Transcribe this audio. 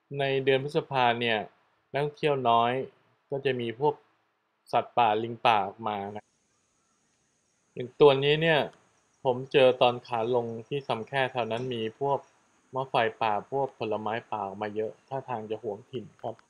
ในเดือนพฤษภาเนี่ยนักท่องเที่ยวน้อยก็จะมีพวกสัตว์ป่าลิงป่าออกมานะอย่างตัวนี้เนี่ยผมเจอตอนขาลงที่สำแค่แถวนั้นมีพวกมะไฟป่าพวกผลไม้ป่าออกมาเยอะท่าทางจะหวงถิ่นครับ